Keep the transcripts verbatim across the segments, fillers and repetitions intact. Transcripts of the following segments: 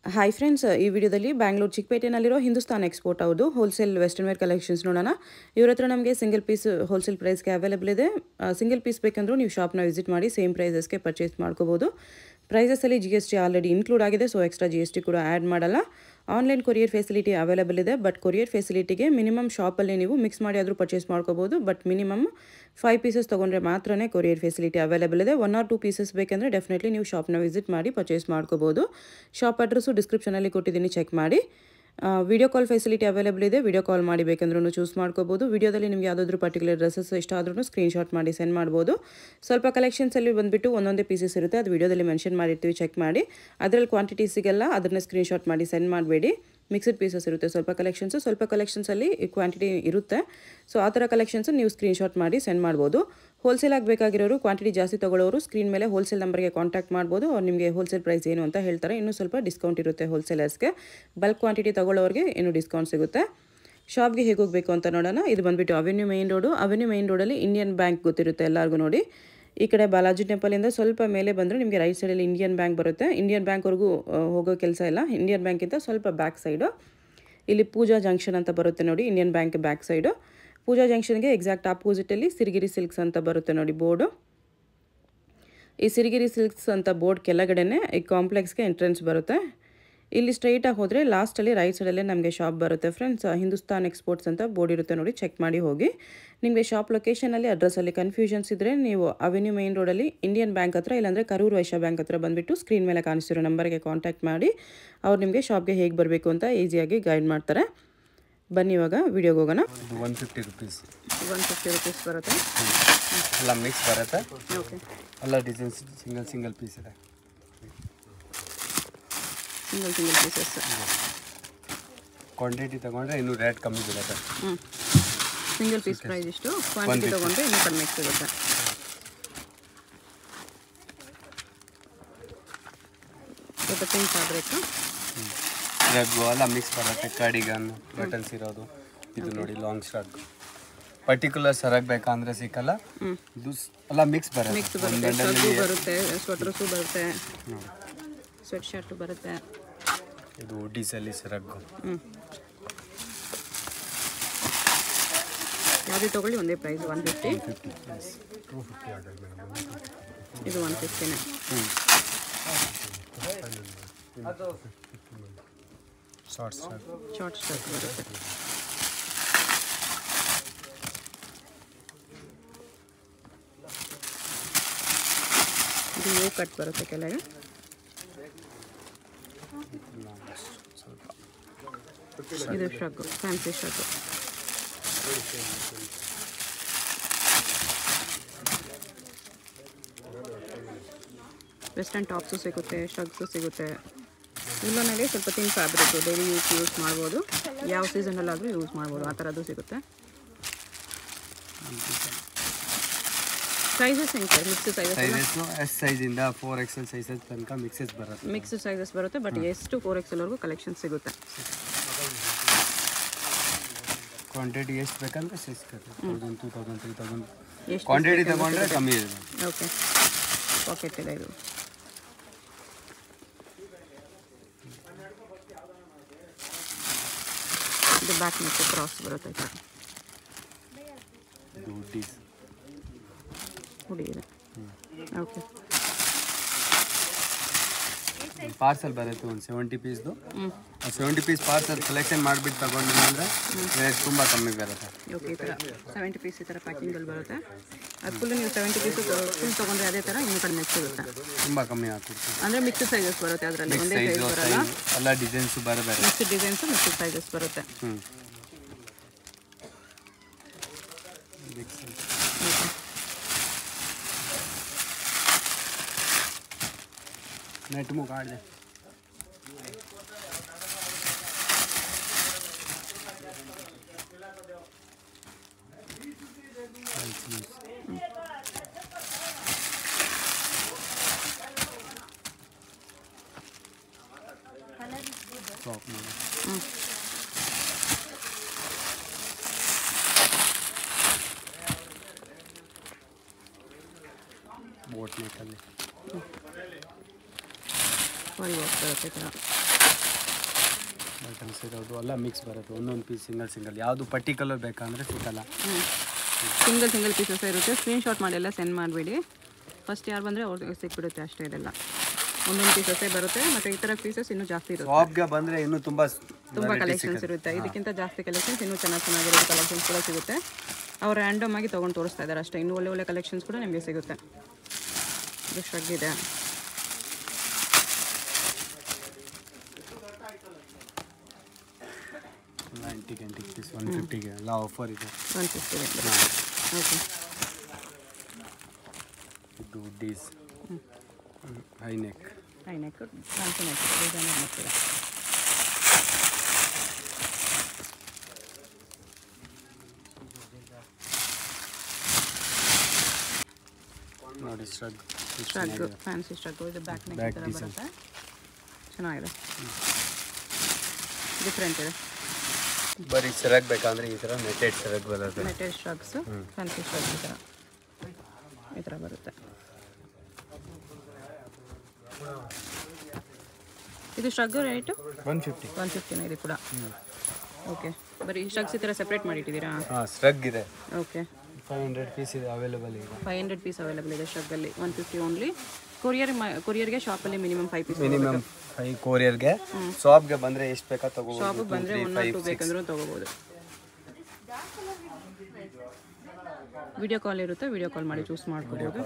Hi friends, ಈ ವಿಡಿಯೋದಲ್ಲಿ ಬ್ಯಾಂಗ್ಳೂರ್ ಚಿಕ್ಪೇಟೆನಲ್ಲಿರೋ ಹಿಂದೂಸ್ತಾನ್ ಎಕ್ಸ್ಪೋರ್ಟ್ ಹೌದು ಹೋಲ್ಸೇಲ್ ವೆಸ್ಟರ್ನ್ ವೇರ್ ಕಲೆಕ್ಷನ್ಸ್ ನೋಡೋಣ. ಇವ್ರ ಹತ್ರ ನಮಗೆ ಸಿಂಗಲ್ ಪೀಸ್ ಹೋಲ್ಸೇಲ್ ಪ್ರೈಸ್ಗೆ ಅವೈಲೇಬಲ್ ಇದೆ. ಸಿಂಗಲ್ ಪೀಸ್ ಬೇಕಂದ್ರೂ ನೀವು ಶಾಪ್ನ ವಿಸಿಟ್ ಮಾಡಿ ಸೇಮ್ ಪ್ರೈಸಸ್ಗೆ ಪರ್ಚೇಸ್ ಮಾಡ್ಕೋಬೋದು. ಪ್ರೈಸಸಲ್ಲಿ G S T already include ಆಗಿದೆ, so extra G S T ಕೂಡ ಆ್ಯಡ್ ಮಾಡಲ್ಲ. ಆನ್ಲೈನ್ ಕೊರಿಯರ್ ಫೆಸಿಲಿಟಿ ಅವೈಲೇಬಲ್ ಇದೆ, ಬಟ್ ಕೊರಿಯರ್ ಫೆಸಿಲಿಟಿಗೆ ಮಿನಿಮಮ್ ಶಾಪಲ್ಲಿ ನೀವು ಮಿಕ್ಸ್ ಮಾಡಿ ಆದರೂ ಪರ್ಚೇಸ್ ಮಾಡ್ಕೋಬೋದು. ಬಟ್ ಮಿನಿಮಮ್ ಫೈವ್ ಪೀಸಸ್ ತೊಗೊಂಡ್ರೆ ಮಾತ್ರನೇ ಕೊರಿಯರ್ ಫೆಸಿಲಿಟಿ ಅವೈಲೇಬಲ್ ಇದೆ. ಒನ್ ಆರ್ ಟೂ ಪೀಸಸ್ ಬೇಕಂದರೆ ಡೆಫಿನೆಟ್ಲಿ ನೀವು ಶಾಪ್ನ ವಿಸಿಟ್ ಮಾಡಿ ಪರ್ಚೇಸ್ ಮಾಡ್ಕೋಬೋದು. ಶಾಪ್ ಅಡ್ರೆಸ್ಸು ಡಿಸ್ಕ್ರಿಪ್ಷನಲ್ಲಿ ಕೊಟ್ಟಿದ್ದೀನಿ, ಚೆಕ್ ಮಾಡಿ. ವಿಡಿಯೋ ಕಾಲ್ ಫೆಸಿಲಿಟಿ ಅವೈಲೇಬಲ್ ಇದೆ, ವಿಡಿಯೋ ಕಾಲ್ ಮಾಡಿ ಬೇಕಂದ್ರೂ ಚೂಸ್ ಮಾಡ್ಕೋಬೋದು. ವಿಡಿಯೋದಲ್ಲಿ ನಿಮ್ಗೆ ಯಾವುದಾದ್ರೂ ಪರ್ಟಿಕ್ಯುಲರ್ ಡ್ರೆಸ್ಸಸ್ ಇಷ್ಟ ಆದ್ರೂ ಸ್ಕ್ರೀನ್ಶಾಟ್ ಮಾಡಿ ಸೆಂಡ್ ಮಾಡ್ಬೋದು. ಸ್ವಲ್ಪ ಕಲೆಕ್ಷನ್ಸಲ್ಲಿ ಬಂದುಬಿಟ್ಟು ಒಂದೊಂದೇ ಪೀಸಸ್ ಇರುತ್ತೆ, ಅದು ವಿಡಿಯೋದಲ್ಲಿ ಮೆನ್ಷನ್ ಮಾಡಿರ್ತೀವಿ, ಚೆಕ್ ಮಾಡಿ. ಅದರಲ್ಲಿ ಕ್ವಾಂಟಿಟಿ ಸಿಗಲ್ಲ, ಅದನ್ನು ಸ್ಕ್ರೀನ್ಶಾಟ್ ಮಾಡಿ ಸೆಂಡ್ ಮಾಡಬೇಡಿ. ಮಿಕ್ಸ್ಡ್ ಪೀಸಸ್ ಇರುತ್ತೆ ಸ್ವಲ್ಪ ಕಲೆಕ್ಷನ್ಸು, ಸ್ವಲ್ಪ ಕಲೆಕ್ಷನ್ಸಲ್ಲಿ ಕ್ವಾಂಟಿಟಿ ಇರುತ್ತೆ. ಸೊ ಆ ಥರ ಕಲೆಕ್ಷನ್ಸು ನೀವು ಸ್ಕ್ರೀನ್ಶಾಟ್ ಮಾಡಿ ಸೆಂಡ್ ಮಾಡ್ಬೋದು. ಹೋಲ್ಸೇಲ್ ಆಗಬೇಕಾಗಿರೋರು, ಕ್ವಾಂಟಿಟಿ ಜಾಸ್ತಿ ತೊಗೊಳ್ಳೋರು ಸ್ಕ್ರೀನ್ ಮೇಲೆ ಹೋಲ್ಸೇಲ್ ನಂಬರ್ಗೆ ಕಾಂಟ್ಯಾಕ್ಟ್ ಮಾಡ್ಬೋದು. ಅವ್ರು ನಿಮಗೆ ಹೋಲ್ಸೇಲ್ ಪ್ರೈಸ್ ಏನು ಅಂತ ಹೇಳ್ತಾರೆ. ಇನ್ನೂ ಸ್ವಲ್ಪ ಡಿಸ್ಕೌಂಟ್ ಇರುತ್ತೆ ಹೋಲ್ಸೇಲರ್ಸ್ಗೆ. ಬಲ್ಕ್ ಕ್ವಾಂಟಿಟಿ ತೊಗೊಳ್ಳೋರಿಗೆ ಇನ್ನೂ ಡಿಸ್ಕೌಂಟ್ ಸಿಗುತ್ತೆ. ಶಾಪ್ಗೆ ಹೇಗೆ ಹೋಗಬೇಕು ಅಂತ ನೋಡೋಣ. ಇದು ಬಂದುಬಿಟ್ಟು avenue main road. Avenue main ರೋಡಲ್ಲಿ ಇಂಡಿಯನ್ ಬ್ಯಾಂಕ್ ಗೊತ್ತಿರುತ್ತೆ ಎಲ್ಲರಿಗೂ ನೋಡಿ. ಈ ಕಡೆ ಬಾಲಾಜಿ ಟೆಂಪಲಿಂದ ಸ್ವಲ್ಪ ಮೇಲೆ ಬಂದರೆ ನಿಮಗೆ ರೈಟ್ ಸೈಡಲ್ಲಿ ಇಂಡಿಯನ್ ಬ್ಯಾಂಕ್ ಬರುತ್ತೆ. ಇಂಡಿಯನ್ ಬ್ಯಾಂಕ್ವರೆಗೂ ಹೋಗೋ ಕೆಲಸ ಇಲ್ಲ, ಇಂಡಿಯನ್ ಬ್ಯಾಂಕಿಂತ ಸ್ವಲ್ಪ ಬ್ಯಾಕ್ ಸೈಡು ಇಲ್ಲಿ ಪೂಜಾ ಜಂಕ್ಷನ್ ಅಂತ ಬರುತ್ತೆ ನೋಡಿ. Indian bank back side Pooja ಜಂಕ್ಷನ್ಗೆ ಎಕ್ಸಾಕ್ಟ್ ಆಪೋಸಿಟಲ್ಲಿ ಸಿರಿಗಿರಿ ಸಿಲ್ಕ್ಸ್ ಅಂತ ಬರುತ್ತೆ ನೋಡಿ ಬೋರ್ಡು. ಈ ಸಿರಿಗಿರಿ ಸಿಲ್ಕ್ಸ್ ಅಂತ ಬೋರ್ಡ್ ಕೆಳಗಡೆನೇ ಈ ಕಾಂಪ್ಲೆಕ್ಸ್ಗೆ ಎಂಟ್ರೆನ್ಸ್ ಬರುತ್ತೆ. ಇಲ್ಲಿ ಸ್ಟ್ರೈಟಾಗಿ ಹೋದರೆ ಲಾಸ್ಟಲ್ಲಿ ರೈಟ್ ಸೈಡಲ್ಲೇ ನಮಗೆ ಶಾಪ್ ಬರುತ್ತೆ ಫ್ರೆಂಡ್ಸ್. ಹಿಂದೂಸ್ತಾನ್ ಎಕ್ಸ್ಪೋರ್ಟ್ಸ್ ಅಂತ ಬೋರ್ಡ್ ಇರುತ್ತೆ ನೋಡಿ, ಚೆಕ್ ಮಾಡಿ ಹೋಗಿ. ನಿಮಗೆ ಶಾಪ್ ಲೊಕೇಶನಲ್ಲಿ ಅಡ್ರೆಸ್ಸಲ್ಲಿ ಕನ್ಫ್ಯೂಷನ್ಸ್ ಇದ್ದರೆ ನೀವು ಅವೆನ್ಯೂ ಮೈನ್ ರೋಡಲ್ಲಿ ಇಂಡಿಯನ್ ಬ್ಯಾಂಕ್ ಹತ್ರ ಇಲ್ಲಾಂದರೆ ಕರೂರ್ ವೈಶ್ಯ ಬ್ಯಾಂಕ್ ಹತ್ರ ಬಂದುಬಿಟ್ಟು ಸ್ಕ್ರೀನ್ ಮೇಲೆ ಕಾಣಿಸ್ತಿರೋ ನಂಬರ್ಗೆ ಕಾಂಟ್ಯಾಕ್ಟ್ ಮಾಡಿ ಅವ್ರು ನಿಮಗೆ ಶಾಪ್ಗೆ ಹೇಗೆ ಬರಬೇಕು ಅಂತ ಈಸಿಯಾಗಿ ಗೈಡ್ ಮಾಡ್ತಾರೆ. ಬನ್ನಿ ಇವಾಗ ವಿಡಿಯೋಗೆ ಹೋಗೋಣ. One fifty rupees one fifty rupees ಬರುತ್ತೆ. ಎಲ್ಲ ಮಿಕ್ಸ್ ಬರುತ್ತೆ. ಓಕೆ, ಎಲ್ಲ ಡಿಸೈನ್ಸ್ ಸಿಂಗಲ್ ಸಿಂಗಲ್ ಪೀಸ್ ಇದೆ. Single single pieces. ಕ್ವಾಂಟಿಟಿ ತೊಗೊಂಡ್ರೆ ಇನ್ನೂ ರೇಟ್ ಕಮ್ಮಿ ಬೀಳುತ್ತೆ. ಹ್ಞೂ, ಸಿಂಗಲ್ ಪೀಸ್ ಪ್ರೈಸ್ ಇಷ್ಟು, ಕ್ವಾಂಟಿಟಿ ತೊಗೊಂಡ್ರೆ ಇನ್ನೂ ಕಡಿಮೆ ಸಿಗುತ್ತೆ. ಸ್ವಲ್ಪ ಪಿಂಕ್ ಫ್ಯಾಬ್ರಿಕ್ಕು ರಗ್ಗು ಎಲ್ಲ ಮಿಕ್ಸ್ ಬರುತ್ತೆ. ಕಾರ್ಡಿಗನ್ ಬಟನ್ಸ್ ಇರೋದು ಇದು ನೋಡಿ, ಲಾಂಗ್ ಸ್ಟ್ರಗ್. ಪರ್ಟಿಕ್ಯುಲರ್ ಸರಗ್ ಬೇಕಂದ್ರೆ ಸಿಕ್ಕಲ್ಲ, ಇದು ಎಲ್ಲ ಮಿಕ್ಸ್ ಬರುತ್ತೆ. ಮಿಕ್ಸ್ ಬರುತ್ತೆ, ಸಗ್ಗು ಬರುತ್ತೆ, ಸ್ವೆಟರ್ಸು ಬರುತ್ತೆ, ಸ್ವೆಟ್ ಶರ್ಟು ಬರುತ್ತೆ. ಇದು ಉಡ್ಡೀಸಲ್ಲಿ ಸರಗ್ಗು. ಹ್ಞೂ, ಯಾವುದೇ ತೊಗೊಳ್ಳಿ ಒಂದೇ price one fifty. Fifty two fifty ಆಗುತ್ತೆ ಮೇಡಮ್. ಇದು ಒನ್ ಫಿಫ್ಟಿನೇ. ಹ್ಞೂ, ಶಾರ್ಟ್ ಸ್ಟ್ರಗ್ ಶಾರ್ಟ್ ಸ್ಟ್ರಕ್ ಬರುತ್ತೆ. ಇದು ಯೋ ಕಟ್ ಬರುತ್ತೆ ಕೆಳಗೆ. ಇದು shrug, fancy shrug. Western tops ಸಿಗುತ್ತೆ, ಶ್ರಗ್ಸು ಸಿಗುತ್ತೆ. ಉಲ್ಲನಲ್ಲಿ ಸ್ವಲ್ಪ ತಿನ್ ಫ್ಯಾಬ್ರಿಕ್ಕು, ಡೈಲಿ ಯೂಸ್ ಯೂಸ್ ಮಾಡ್ಬೋದು, ಯಾವ ಸೀಸನಲ್ಲಾದರೂ ಯೂಸ್ ಮಾಡ್ಬೋದು, ಆ ಥರದ್ದು ಸಿಗುತ್ತೆ. ಸೈಜಸ್ ಹೆಂಗೆ ಸರ್? ಮಿಕ್ಸ್ ಸೈಜಸ್ ಎಸ್ ಸೈಜಿಂದ ಫೋರ್ ಎಕ್ಸೆಲ್ ಸೈಜಸ್ ತನಕ ಮಿಕ್ಸಸ್ ಬರುತ್ತೆ. ಮಿಕ್ಸ್ ಸೈಜಸ್ ಬರುತ್ತೆ, ಬಟ್ ಎಷ್ಟು ಫೋರ್ ಎಕ್ಸೆಲ್ವರೆಗೂ ಕಲೆಕ್ಷನ್ ಸಿಗುತ್ತೆ. ಕ್ವಾಂಟಿಟಿ ಎಷ್ಟು ಬೇಕಂದ್ರೆ ಸಿಗುತ್ತೆ. Thousand two thousand three thousand ಎಷ್ಟು ಕ್ವಾಂಟಿಟಿ ತಗೊಂಡ್ರೆ ಕಮ್ಮಿ ಇದೆ. ಓಕೆ, ಪಾಕೆಟ್ ಇದೆ ಇದು. ಇದು ಬ್ಯಾಕ್ ನೆಕ್ ಕ್ರಾಸ್ ಬರುತ್ತೆ. ಇದು ಉಡ್ಡೀಸ್ ಹುಡಿ ಇದೆ. ಓಕೆ, ಪಾರ್ಸಲ್ ಬರುತ್ತೆ ಒಂದು ಸೆವೆಂಟಿ ಪೀಸ್ದು. ಸೆವೆಂಟಿ ಪೀಸ್ ಪಾರ್ಸಲ್ ಸೆಲೆಕ್ಷನ್ ಮಾಡಿಬಿಟ್ಟು ತಗೊಂಡಿಲ್ಲ ಅಂದರೆ ರೇಟ್ ತುಂಬ ಕಮ್ಮಿ ಬರುತ್ತೆ. ಓಕೆ, ಈ ಥರ ಸೆವೆಂಟಿ ಪೀಸ್ ಈ ಥರ ಪ್ಯಾಕಿಂಗಲ್ಲಿ ಬರುತ್ತೆ. ಅದು ಫುಲ್ ನೀವು ಸೆವೆಂಟಿ ಪೀಸು ಫುಲ್ ತೊಗೊಂಡ್ರೆ ಅದೇ ಥರ ಇನ್ನೂ ಕಡಿಮೆ ಸಿಗುತ್ತೆ. ತುಂಬ ಕಮ್ಮಿ ಆಗ್ತಿತ್ತು. ಅಂದರೆ ಮಿಕ್ಸ್ ಸೈಜಸ್ ಬರುತ್ತೆ, ಅದರಲ್ಲಿ ಒಂದೇ ಸೈಜ್ ಬರಲ್ಲ. ಎಲ್ಲ ಡಿಸೈನ್ಸು ಬರಬೇರೆ, ಮಿಕ್ಸ್ ಡಿಸೈನ್ಸು ಮಿಕ್ಸ್ ಸೈಜಸ್ ಬರುತ್ತೆ. ಹ್ಞೂ, नेट में काट दे. बोट में कर ले फुल वर्क करते थे. ಬಟನ್ಸ್ ಇರೋದು ಎಲ್ಲ ಮಿಕ್ಸ್ ಬರುತ್ತೆ, ಒಂದೊಂದು ಪೀಸ್ ಸಿಂಗಲ್ ಸಿಂಗಲ್. ಯಾವುದು ಪರ್ಟಿಕ್ಯುಲರ್ ಬೇಕಂದರೆ ಸಿಗಲ್ಲ, ಸಿಂಗಲ್ ಸಿಂಗಲ್ ಪೀಸಸ್ ಇರುತ್ತೆ. ಸ್ಕ್ರೀನ್ಶಾಟ್ ಮಾಡಿ ಎಲ್ಲ ಸೆಂಡ್ ಮಾಡಬೇಡಿ, ಫಸ್ಟ್ ಯಾರು ಬಂದರೆ ಅವ್ರಿಗೆ ಸಿಕ್ಬಿಡುತ್ತೆ ಅಷ್ಟೇ. ಇದೆಲ್ಲ ಒಂದೊಂದು ಪೀಸಸ್ಸೇ ಬರುತ್ತೆ, ಮತ್ತು ಈ ಥರ ಪೀಸಸ್ ಇನ್ನೂ ಜಾಸ್ತಿ ಇರುತ್ತೆ. ಶಾಪ್ಗೆ ಬಂದರೆ ಇನ್ನೂ ತುಂಬ ತುಂಬ ಕಲೆಕ್ಷನ್ಸ್ ಇರುತ್ತೆ. ಇದಕ್ಕಿಂತ ಜಾಸ್ತಿ ಕಲೆಕ್ಷನ್ಸ್ ಇನ್ನೂ ಚೆನ್ನಾಗಿ ಚೆನ್ನಾಗಿರೋ ಕಲೆಕ್ಷನ್ಸ್ ಕೂಡ ಸಿಗುತ್ತೆ. ಅವ್ರು ರ್ಯಾಂಡಮ್ ಆಗಿ ತೊಗೊಂಡು ತೋರಿಸ್ತಾ ಇದ್ದಾರೆ ಅಷ್ಟೇ. ಇನ್ನೂ ಒಳ್ಳೆ ಒಳ್ಳೆ ಕಲೆಕ್ಷನ್ಸ್ ಕೂಡ ನಿಮಗೆ ಸಿಗುತ್ತೆ. ಇದು ಶ್ರಗ್ ಇದೆ, ನೈಂಟಿ ಗಂಟೆ ಪೀಸ್ ಒನ್ ಫಿಫ್ಟಿಗೆ ಎಲ್ಲ ಆಫರ್ ಇದೆ. One fifty okay. ಇದು ಡೀಸ್ high neck, high neck fancy neck designer neck ಇದೆ. ನೋಡಿ ಶ್ರಗ್ ಶ್ರಗ್ ಫ್ಯಾನ್ಸಿ ಶ್ರಗ್. ಇದು ಬ್ಯಾಕ್ ನೆಕ್ ಥರ ಬರುತ್ತೆ, ಚೆನ್ನಾಗಿದೆ, ಡಿಫ್ರೆಂಟ್ ಇದೆ. ಬರೀ ಶ್ರಗ್ ಬೇಕಂದ್ರೆ ಈ ಥರ ನೆಟೆಡ್ ಶ್ರಗ್ ಬರುತ್ತೆ. ನೆಟೆಡ್ ಶ್ರಗ್ಸು ಫ್ಯಾನ್ಸಿ ಶ್ರಗ್ ಈ ಥರ ಈ ಥರ ಬರುತ್ತೆ. ಇದು shrug rate one fifty one ಫಿಫ್ಟಿನ ಇದು ಕೂಡ. ಓಕೆ, ಬರೀ ಶ್ರಗ್ಸ್ ಈ ಥರ ಸಪ್ರೇಟ್ ಮಾಡಿಟ್ಟಿದ್ದೀರಾ? ಹಾಂ, ಶ್ರಗ್ ಇದೆ. ಓಕೆ, ಫೈವ್ ಹಂಡ್ರೆಡ್ ಪೀಸ್ ಇದೆ ಅವೈಲೇಬಲ್ ಈಗ. ಫೈವ್ ಹಂಡ್ರೆಡ್ ಪೀಸ್ ಅವೈಲೇಬಲ್ ಇದೆ ಶ್ರಗ್ಗಲ್ಲಿ. One fifty only. ಕೊರಿಯರ್ ಕೊರಿಯರ್ಗೆ ಶಾಪಲ್ಲಿ minimum five piece. Minimum five ಕೊರಿಯರ್ಗೆ. ಶಾಪ್ಗೆ ಬಂದರೆ ಎಷ್ಟು ಬೇಕಾ ತಗೋಬೋದು. ಶಾಪಿಗೆ ಬಂದರೆ ಒನ್ ಆರ್ ಟು ಬೇಕಂದ್ರೂ ತೊಗೋಬೋದು. ವಿಡಿಯೋ ಕಾಲ್ ಇರುತ್ತೆ, ವಿಡಿಯೋ ಕಾಲ್ ಮಾಡಿ ಚೂಸ್ ಮಾಡ್ಕೋಬೋದು.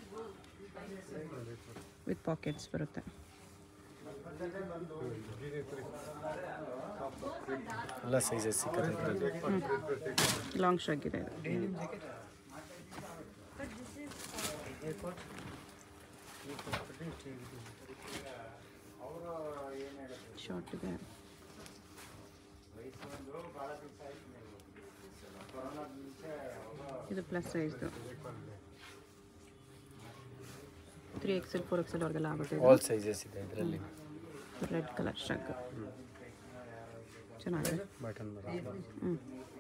ವಿತ್ ಪಾಕೆಟ್ಸ್ ಬರುತ್ತೆ. ಎಲ್ಲ ಸೈಜಸ್ ಸಿಗುತ್ತೆ. ಲಾಂಗ್ ಶ್ರಗ್ ಇದೆ. ಶಾರ್ಟ್ ಇದೆ. ಇದು ಪ್ಲಸ್ ಸೈಜ್ದು ತ್ರೀ ಎಕ್ಸೆಲ್ ಫೋರ್ ಎಕ್ಸೆಲ್ ಅವ್ರಿಗೆಲ್ಲ ಆಗುತ್ತೆ. ಆಲ್ ಸೈಜಸ್ ಇದೆ ಇದರಲ್ಲಿ. ರೆಡ್ ಕಲರ್ ಶ್ರಗ್ ಚೆನ್ನಾಗಿದೆ. ಬಟನ್ ಹ್ಞೂ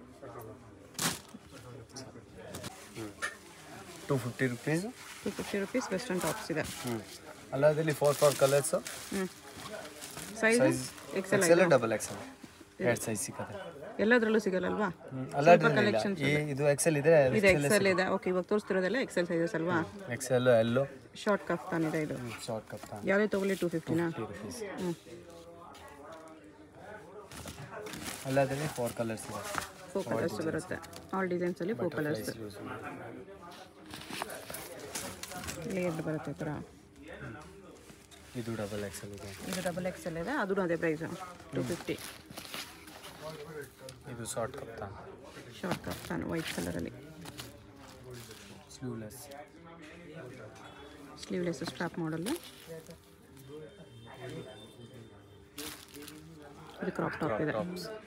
two fifty rupees. Two fifty rupees western tops ಇದೆ. ಹ್ಞೂ ಅಲ್ಲದಲ್ಲಿ ಫೋರ್ ಫೋರ್ ಕಲರ್ಸು. ಹ್ಞೂ size XL XL double XL ಎರಡು ಸೈಜ್ ಸಿಗುತ್ತೆ. ಎಲ್ಲದರಲ್ಲೂ ಸಿಗಲ್ಲಲ್ವಾ? ಕಲೆಕ್ಷನ್ಸ್ ಇದು ಎಕ್ಸೆಲ್ ಇದೆ, ಇದು ಎಕ್ಸೆಲ್ ಇದೆ. ಓಕೆ, ಇವಾಗ ತೋರಿಸ್ತಿರೋದೆಲ್ಲ ಎಕ್ಸೆಲ್ ಸೈಜಸ್ ಅಲ್ವಾ? ಎಕ್ಸೆಲ್ ಎಲ್ಲೋ ಶಾರ್ಟ್ ಕಫ್ತಾನ್ ಇದೆ. ಇದು ಶಾರ್ಟ್ ಕಫ್ತಾನ್ ಯಾವುದೇ ತೊಗೊಳ್ಳಿ ಟೂ ಫಿಫ್ಟಿನಾ? ಹ್ಞೂ ಅಲ್ಲದಲ್ಲಿ ಫೋರ್ ಕಲರ್ಸ್ ಇದೆ. ಫೋರ್ ಕಲರ್ಸ್ ಬರುತ್ತೆ. ಆಲ್ ಡಿಸೈನ್ಸಲ್ಲಿ ಫೋರ್ ಕಲರ್ಸ್. ಲೇಯರ್ಡ್ ಬರುತ್ತೆ ಈ ಥರ. ಇದು ಡಬಲ್ ಎಕ್ಸೆಲ್ ಇದೆ. ಇದು ಡಬಲ್ ಎಕ್ಸೆಲ್ ಇದೆ, ಅದು ಅದೇ ಪ್ರೈಸು ಟೂ ಫಿಫ್ಟಿ. ಇದು short kaftan. Short kaftan white ಕಲರಲ್ಲಿ. Sleeveless sleeveless strap model. ಇದು ಕ್ರಾಪ್ ಟಾಪ್ ಇದೆ.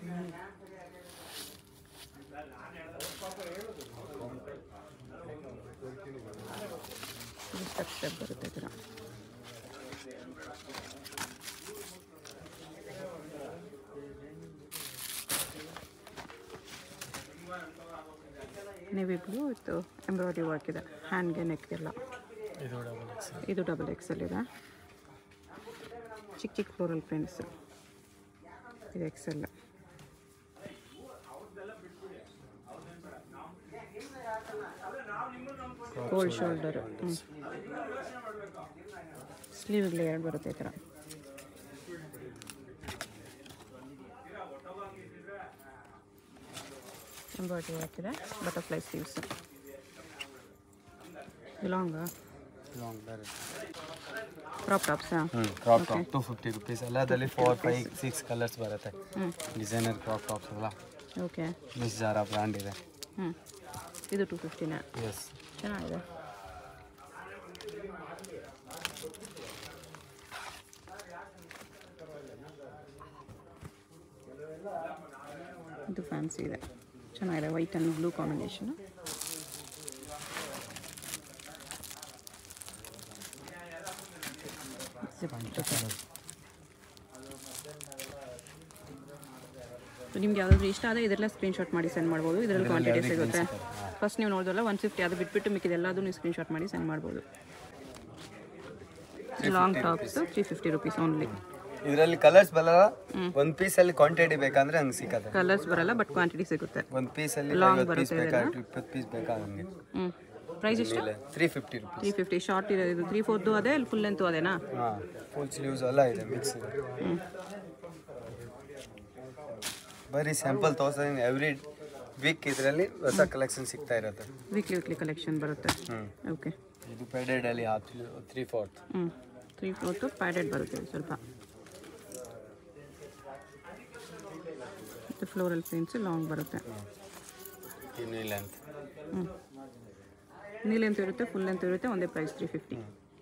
ಇದು ಸ್ಟೆಪ್ ಸ್ಟೆಪ್ ಬರುತ್ತೆ ಈ ಥರ. ನೇವಿ ಬ್ಲೂ ಇತ್ತು, ಎಂಬ್ರಾಯ್ಡ್ರಿ ವರ್ಕ್ ಇದೆ, ಹ್ಯಾಂಡ್ಗೆ ನೆಕ್ಗೆಲ್ಲ. ಇದು ಡಬಲ್ ಎಕ್ಸೆಲ್. ಇದು ಡಬಲ್ ಎಕ್ಸೆಲ್ ಇದೆ. ಚಿಕ್ಕ ಚಿಕ್ಕ ಫ್ಲೋರಲ್ ಪ್ರಿಂಟ್ಸ್. ಇದು ಎಕ್ಸೆಲ್. Cold shoulder. ಹ್ಞೂ ಸ್ಲೀವ್ಗೆ ಎರಡು ಬರುತ್ತೆ ಈ ಥರ. ಎಂಬ್ರಾಯ್ಡ್ರಿ ಹಾಕಿದೆ, ಬಟರ್ಫ್ಲೈ ಸ್ಲೀವ್ಸ್. ಲಾಂಗಾ ಲಾಂಗ್ ಬರುತ್ತೆ. ಕ್ರಾಪ್ ಟಾಪ್ಸಾ? ಹ್ಞೂ crop top two fifty rupees. ಎಲ್ಲದಲ್ಲಿ ಫೋರ್ ಫೈವ್ ಸಿಕ್ಸ್ ಕಲರ್ಸ್ ಬರುತ್ತೆ. ಹ್ಞೂ ಡಿಸೈನರ್ ಕ್ರಾಪ್ ಟಾಪ್ಸ್ ಎಲ್ಲ. ಓಕೆ, ಮಿಸ್ ಜಾರಾ ಬ್ರ್ಯಾಂಡ್ ಇದೆ. ಹ್ಞೂ ಇದು ಟೂ ಫಿಫ್ಟಿನ. ಎಸ್, ಚೆನ್ನಾಗಿದೆ. ಇದು ಫ್ಯಾನ್ಸಿ ಇದೆ, ಚೆನ್ನಾಗಿದೆ. White and blue combination. ನಿಮ್ಗೆ ಯಾವುದಾದ್ರೂ ಇಷ್ಟ ಆದರೆ ಇದೆಲ್ಲ ಸ್ಕ್ರೀನ್ಶಾಟ್ ಮಾಡಿ ಸೆಂಡ್ ಮಾಡ್ಬೋದು. ಇದರಲ್ಲಿ ಕ್ವಾಂಟಿಟಿ ಸಿಗುತ್ತೆ. ಫಸ್ಟ್ ನೀವು ನೋಡಿದ್ರಲ್ಲ ಒನ್ ಫಿಫ್ಟಿ, ಅದು ಬಿಟ್ಬಿಟ್ಟು ಮಿಕ್ಕಿದೆಲ್ಲದು ನೀವು ಸ್ಕ್ರೀನ್ಶಾಟ್ ಮಾಡಿ ಸೆಂಡ್ ಮಾಡ್ಬೋದು. Long tops three fifty rupees only. ಇದರಲ್ಲಿ ಕಲರ್ಸ್ ಬರಲ್ಲ. ಒಂದು ಪೀಸಲ್ಲಿ ಕ್ವಾಂಟಿಟಿ ಬೇಕಂದ್ರೆ ಹಂಗೆ ಸಿಕ್ಕತ್ತೆ. ಕಲರ್ಸ್ ಬರಲ್ಲ ಬಟ್ ಕ್ವಾಂಟಿಟಿ ಸಿಗುತ್ತೆ. ಒಂದು ಪೀಸಲ್ಲಿ ಐವತ್ತು ಪೀಸ್ ಬೇಕಾ ಇಪ್ಪತ್ತು ಪೀಸ್ ಬೇಕಾ ಹಂಗೆ. ಹ್ಞೂ ಪ್ರೈಸ್ ಎಷ್ಟು? Three fifty rupees. Three fifty short ಇದೆ ಇದು. ತ್ರೀ ಫೋರ್ದು ಅದೇ ಫುಲ್ ಲೆಂತು ಅದೇನಾ? ಹಾಂ ಫುಲ್ ಸ್ಲೀವ್ಸ್ ಎಲ್ಲ ಇದೆ ಮಿಕ್ಸ್ ಇದೆ. ಹ್ಞೂ ಬರೀ ಸ್ಯಾಂಪಲ್ ತೋರಿಸ್ತೀನಿ. ಎವ್ರಿ ವೀಕ್ ಇದರಲ್ಲಿ ಹೊಸ ಕಲೆಕ್ಷನ್ ಸಿಗ್ತಾ ಇರುತ್ತೆ. ವೀಕ್ಲಿ ವೀಕ್ಲಿ ಕಲೆಕ್ಷನ್ ಬರುತ್ತೆ. ಹ್ಞೂ ಓಕೆ. ಇದು ಪ್ಯಾಡೆಡಲ್ಲಿ ಹಾಫ್ ತ್ರೀ ಫೋರ್ತ್. ಹ್ಞೂ ತ್ರೀ ಫೋರ್ತು ಪ್ಯಾಡೆಡ್ ಬರುತ್ತೆ ಸ್ವಲ್ಪ. ಮತ್ತು ಫ್ಲೋರಲ್ ಪ್ರಿಂಟ್ಸ್ ಲಾಂಗ್ ಬರುತ್ತೆ. ಇನ್ನೂ ಲೆಂತ್. ಹ್ಞೂ ನೀ ಲೆಂತ್ ಇರುತ್ತೆ ಫುಲ್ ಲೆಂತ್ ಇರುತ್ತೆ. ಒಂದೇ ಪ್ರೈಸ್ ತ್ರೀ ಫಿಫ್ಟಿ.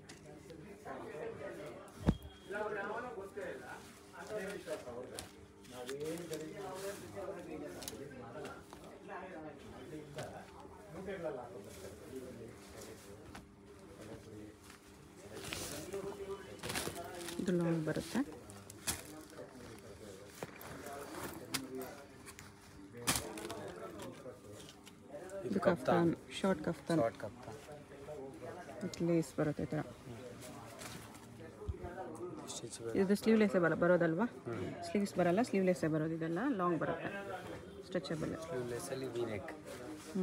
ಇದು ಲಾಂಗ್ ಬರುತ್ತೆ. ಇದು kaftan, short kaftan. Short kaftan with lace ಬರುತ್ತೆ ಈ ಥರ. ಇದು ಸ್ಲೀವ್ಲೆಸ್ಸೇ ಬರ ಬರೋದಲ್ವಾ? ಸ್ಲೀವ್ಸ್ ಬರಲ್ಲ, ಸ್ಲೀವ್ಲೆಸ್ಸೇ ಬರೋದು. ಇದೆಲ್ಲ ಲಾಂಗ್ ಬರುತ್ತೆ, ಸ್ಟ್ರೆಚಬಲ್. ಸ್ಲೀವ್ಲೆಸ್ಸಲ್ಲಿ V neck. ಹ್ಞೂ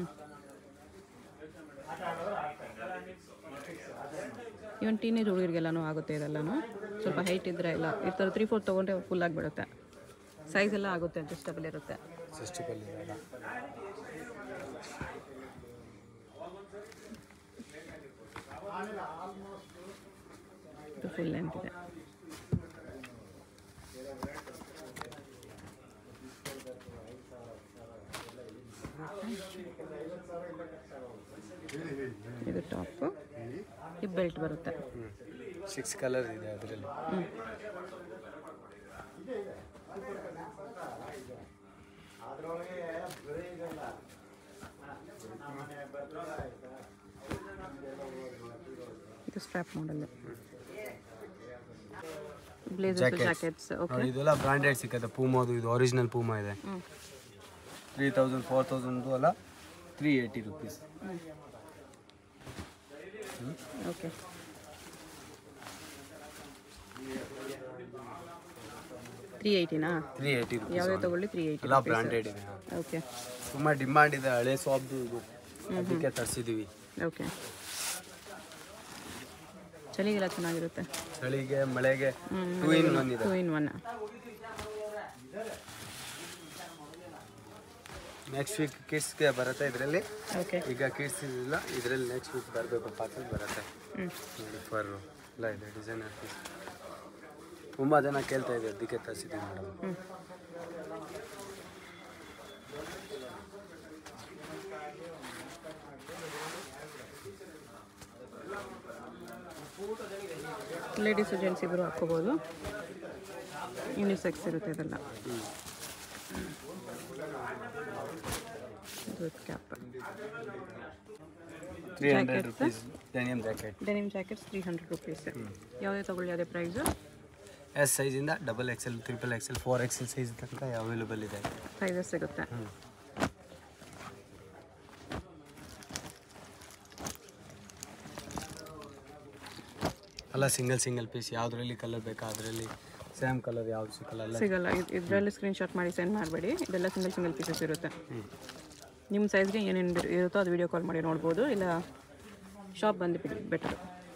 ಇವನ್ ಟೀನೇಜ್ ಹುಡುಗರಿಗೆಲ್ಲನೂ ಆಗುತ್ತೆ ಇದೆಲ್ಲನೂ. ಸ್ವಲ್ಪ ಹೈಟ್ ಇದ್ದರೆ ಎಲ್ಲ ಈ ಥರ ತ್ರೀ ಫೋರ್ ತೊಗೊಂಡ್ರೆ ಫುಲ್ ಆಗಿಬಿಡುತ್ತೆ. ಸೈಜ್ ಎಲ್ಲ ಆಗುತ್ತೆ, ಅಡ್ಜಸ್ಟಬಲ್ ಇರುತ್ತೆ. ಅಡ್ಜಸ್ಟಬಲ್ ಇರಲ್ಲ. ಇದು ಫುಲ್ ಲೆಂತ್ ಇದೆ. ಇದು ಟಾಪ್, ಈ ಬೆಲ್ಟ್ ಬರುತ್ತೆ. ಸಿಕ್ಸ್ ಕಲರ್ ಇದೆ ಅದರಲ್ಲಿ. ಇದು strap model. Blazers, jackets. Okay. ಇದೆಲ್ಲ ಬ್ರಾಂಡೆಡ್ ಸಿಕ್ಕತ್ತೆ. ಪೂಮೋದು ಇದು ಒರಿಜಿನಲ್ ಪೂಮಾ ಇದೆ. ತ್ರೀ ತೌಸಂಡ್ ಫೋರ್ ತೌಸಂಡು ಅಲ್ಲ, three eighty rupees. Okay. Three ಏಯ್ಟಿನಾ? Three eighty rupees. ಯಾವುದೇ ತಗೊಳ್ಳಿ ತ್ರೀ ಏಯ್ಟಿ. ಎಲ್ಲ ಬ್ರಾಂಡೆಡ್ ಇದೆ. ಓಕೆ. ತುಂಬ ಡಿಮಾಂಡ್ ಇದೆ ಹಳೆ ಶಾಪ್ದು ಇದು, ಅದಕ್ಕೆ ತರಿಸಿದ್ದೀವಿ. ಓಕೆ. ಚಳಿಗೆಲ್ಲ ಚೆನ್ನಾಗಿರುತ್ತೆ. ಚಳಿಗೆ ಮಳೆಗೆ ಟೂ ಇನ್ ಒನ್ ಇದೆ. Two in one. Next week ಕಿಡ್ಸ್ಗೆ ಬರುತ್ತೆ ಇದರಲ್ಲಿ. ಓಕೆ. ಈಗ ಕಿಡ್ಸ್ ಇಲ್ಲ, ಇದರಲ್ಲಿ ನೆಕ್ಸ್ಟ್ ವೀಕ್ ಬರಬೇಕು ಪಾರ್ಸಲ್ ಬರುತ್ತೆ. ನೋಡಿ ಫರ್ ಎಲ್ಲ ಇದೆ ಡಿಸೈನರ್ ಪೀಸ್. ತುಂಬ ಜನ ಕೇಳ್ತಾ ಇದೆ, ಅದಕ್ಕೆ ತರಿಸಿದ್ದೀವಿ ಮೇಡಮ್. ಲೇಡೀಸು ಜೆಂಟ್ಸ್ ಇಬ್ಬರು ಹಾಕ್ಕೋಬೋದು. ಯೂನಿಸೆಕ್ಸ್ ಇರುತ್ತೆ ಇದೆಲ್ಲ. Cap. Three hundred rupees denim jacket. Denim jackets three hundred rupees. ಯಾವುದೇ ತಗೊಳ್ಳಿ ಅದೇ ಪ್ರೈಸು. ಎಸ್ ಸೈಜಿಂದ double XL, triple XL, four XL size ತನಕ ಅವೈಲೇಬಲ್ ಇದೆ. ಸೈಜಸ್ ಸಿಗುತ್ತೆ. ಅಲ್ಲ ಸಿಂಗಲ್ ಸಿಂಗಲ್ ಪೀಸ್, ಯಾವುದರಲ್ಲಿ ಕಲರ್ ಬೇಕಾ ಅದರಲ್ಲಿ ಸೇಮ್ ಕಲರ್ ಯಾವ್ದು ಸಿಕ್ಕಲ್ಲ. ಸಿಗಲ್ಲ. ಇದರಲ್ಲಿ ಸ್ಕ್ರೀನ್ಶಾಟ್ ಮಾಡಿ ಸೆಂಡ್ ಮಾಡಬೇಡಿ. ಇದೆಲ್ಲ ಸಿಂಗಲ್ ಸಿಂಗಲ್ ಪೀಸಸ್ ಇರುತ್ತೆ. ನಿಮ್ಮ ಸೈಜ್ಗೆ ಏನೇನು ಇರುತ್ತೋ ಅದು ವಿಡಿಯೋ ಕಾಲ್ ಮಾಡಿ ನೋಡ್ಬೋದು, ಇಲ್ಲ ಶಾಪ್ ಬಂದು ಬಿಡಿ better.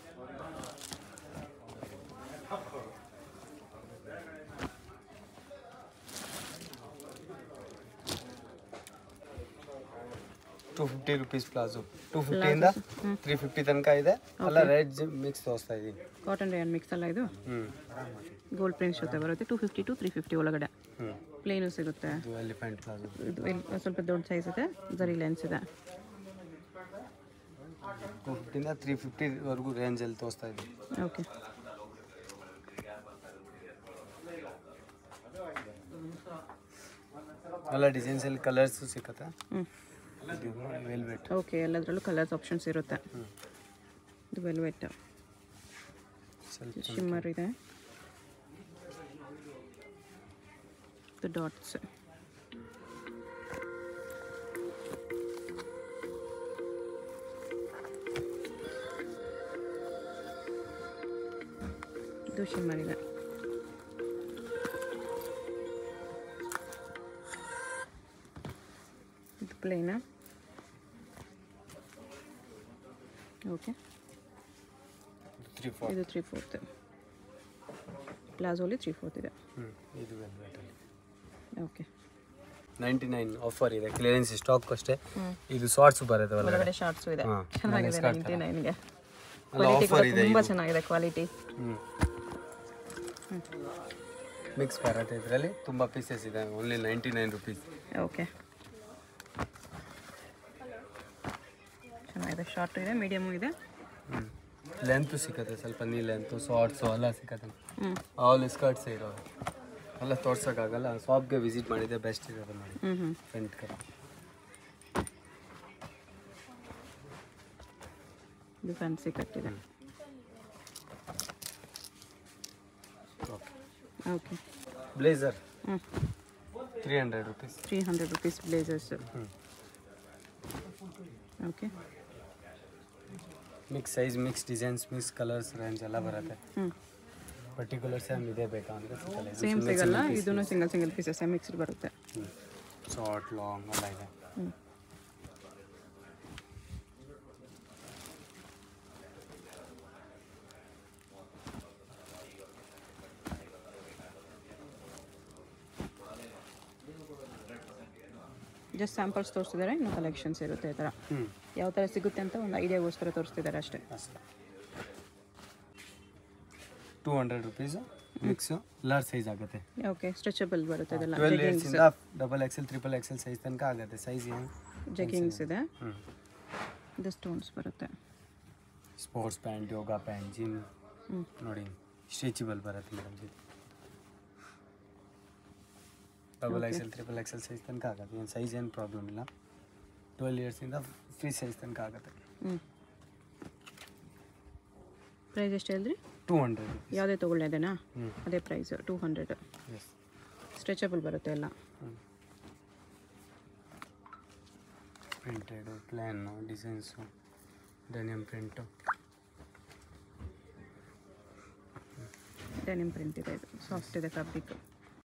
Two fifty rupees palazzo. Two ಫಿಫ್ಟಿಯಿಂದ ತ್ರೀ ಫಿಫ್ಟಿ ತನಕ ಇದೆ. ಎಲ್ಲ ರೇಟ್ ಮಿಕ್ಸ್ ತೋರಿಸ್ತಾ ಇದ್ದೀವಿ. ಕಾಟನ್ ರೇಯನ್ ಮಿಕ್ಸ್ ಅಲ್ಲ ಇದು. ಹ್ಞೂ ಗೋಲ್ಡ್ ಪ್ರಿಂಟ್ಸ್ ಜೊತೆ ಬರುತ್ತೆ. Two fifty to three fifty ಒಳಗಡೆ. ಹ್ಞೂ ಪ್ಲೇನು ಸಿಗುತ್ತೆ. ಇದು ಎಲಿಫೆಂಟ್ ಪ್ಲಾಜು. ಇದು ಸ್ವಲ್ಪ ದೊಡ್ಡ ಸೈಜ್ ಇದೆ, ಜರಿ ಲೆನ್ಸ್ ಇದೆ. ಟೂ ಫಿಫ್ಟಿಯಿಂದ ತ್ರೀ ಫಿಫ್ಟಿವರೆಗೂ ರೇಂಜಲ್ಲಿ ತೋರಿಸ್ತಾ ಇದ್ದೀವಿ. ಓಕೆ. ಎಲ್ಲ ಡಿಸೈನ್ಸಲ್ಲಿ ಕಲರ್ಸು ಸಿಕ್ಕತ್ತೆ. ಹ್ಞೂ ವೆಲ್ವೆಟ್. ಓಕೆ. ಎಲ್ಲದರಲ್ಲೂ ಕಲರ್ಸ್ ಆಪ್ಷನ್ಸ್ ಇರುತ್ತೆ. ಇದು ವೆಲ್ವೆಟ್. ಶಿಮ್ಮರ್ ಇದೆ. ಇದು ಡಾಟ್ಸ್. ಇದು ಶಿಮ್ಮರ್ ಇದೆ. ಪ್ಲೇನಾ? ಓಕೆ, ತ್ರೀ ಫೋರ್ ಇದು ತ್ರೀ ಫೋರ್ತ್ ಪ್ಲಾಜೋಲಿ ತ್ರೀ ಫೋರ್ತ್ ಇದೆ. ಹ್ಞೂ ಇದು ವೆಲ್ವೆಟಲ್ಲಿ ಓಕೆ, ನೈಂಟಿ ನೈನ್ ಆಫರ್ ಇದೆ, ಕ್ಲಿಯರೆನ್ಸ್ ಸ್ಟಾಕ್ ಅಷ್ಟೇ. ಇದು ಶಾರ್ಟ್ಸ್ ಬರುತ್ತೆ ಒಳಗಡೆ ಶಾರ್ಟ್ಸು ಇದೆ. ಚೆನ್ನಾಗಿದೆ ನೈಂಟಿ ನೈನ್ಗೆ. ಆಫರ್ ಇದೆ, ತುಂಬ ಚೆನ್ನಾಗಿದೆ ಕ್ವಾಲಿಟಿ. ಹ್ಞೂ ಮಿಕ್ಸ್ ಬರುತ್ತೆ ಇದರಲ್ಲಿ. ತುಂಬ ಪೀಸಸ್ ಇದೆ, only ninety nine rupees. Okay, ಚೆನ್ನಾಗಿದೆ. ಶಾರ್ಟ್ ಇದೆ, ಮೀಡಿಯಮು ಇದೆ. ಹ್ಞೂ ಲೆಂತು ಸಿಕ್ಕತ್ತೆ, ಸ್ವಲ್ಪ ನೀ ಲೆಂತು ಶಾರ್ಟ್ಸು ಎಲ್ಲ ಸಿಕ್ಕತ್ತೆ. ಆಲ್ ಸ್ಕರ್ಟ್ಸ್ ಇರೋದು ಎಲ್ಲ ತೋರ್ಸೋಕ್ಕಾಗಲ್ಲ. ಶಾಪ್ಗೆ ವಿಸಿಟ್ ಮಾಡಿದೆ, ಬೆಸ್ಟ್ ಇರೋದು ಮಾಡಿ. ಹ್ಞೂ ಹ್ಞೂ ಫ್ರಂಟ್ ಕಡೆ ಇದು ಫ್ಯಾನ್ಸಿ ಕಟ್ಟಿದೆ. ಓಕೆ ಓಕೆ, ಬ್ಲೇಸರ್ ಹ್ಞೂ three hundred rupees. Three hundred rupees blazers. ಹ್ಞೂ okay, mix size, mix designs, mix colours range ಎಲ್ಲ ಬರುತ್ತೆ. ಹ್ಞೂ ಪರ್ಟಿಕ್ಯುಲರ್ ಸೇಮ್ ಇದೆ ಬೇಕಾ ಅಂದರೆ ಸಿಗಲ್ಲ. ಸೇಮ್ ಸಿಗಲ್ಲ, ಇದೂ ಸಿಂಗಲ್ ಸಿಂಗಲ್ ಪೀಸಸ್ ಮಿಕ್ಸ್ಡ್ ಬರುತ್ತೆ. ಹ್ಞೂ ಶಾರ್ಟ್ ಲಾಂಗ್ ಎಲ್ಲ ಇದೆ. ಹ್ಞೂ ಜಸ್ಟ್ ಸ್ಯಾಂಪಲ್ಸ್ ತೋರಿಸ್ತಿದ್ದಾರೆ, ಇನ್ನೂ ಕಲೆಕ್ಷನ್ಸ್ ಇರುತ್ತೆ ಈ ಥರ. ಹ್ಞೂ ಯಾವ ಥರ ಸಿಗುತ್ತೆ ಅಂತ ಒಂದು ಐಡಿಯಾಗೋಸ್ಕರ ತೋರಿಸ್ತಿದ್ದಾರೆ ಅಷ್ಟೇ. ಅಷ್ಟೇ. Two hundred rupees mix large size ಆಗುತ್ತೆ. ಓಕೆ, ಸ್ಟ್ರೆಚಬಲ್ ಬರುತ್ತೆ ಇದೆಲ್ಲ. ಟ್ವೆಲ್ ಇಯರ್ಸಿಂದ double XL triple XL size ತನಕ ಆಗುತ್ತೆ. ಸೈಜ್ ಏನು ಜಗ್ಗಿಂಗ್ಸ್ ಇದೆ. ಹ್ಞೂ ಇದು ಸ್ಟೋನ್ಸ್ ಬರುತ್ತೆ. Sports pant, yoga pant, gym ಹ್ಞೂ ನೋಡಿ ಸ್ಟ್ರೆಚಬಲ್ ಬರುತ್ತೆ ಮೇಡಮ್. ಇದು double XL triple XL size ತನಕ ಆಗುತ್ತೆ. ಏನು ಸೈಜ್ ಏನು ಪ್ರಾಬ್ಲಮ್ ಇಲ್ಲ. ಟ್ವೆಲ್ ಇಯರ್ಸಿಂದ ಫ್ರೀ ಸೈಜ್ ತನಕ ಆಗುತ್ತೆ. ಹ್ಞೂ ಪ್ರೈಸ್ ಎಷ್ಟು ಹೇಳಿದ್ರಿ? Two hundred. ಯಾವುದೇ ತೊಗೊಳ್ಳೋದೇನಾ? ಹ್ಞೂ ಅದೇ price two hundred. Yes, stretchable ಬರುತ್ತೆ ಎಲ್ಲ. ಹ್ಞೂ printed, plain, designs, denim print. Denim print ಇದೆ, ಇದು ಸಾಫ್ಟ್ ಇದೆ ಫ್ಯಾಬ್ರಿಕ್.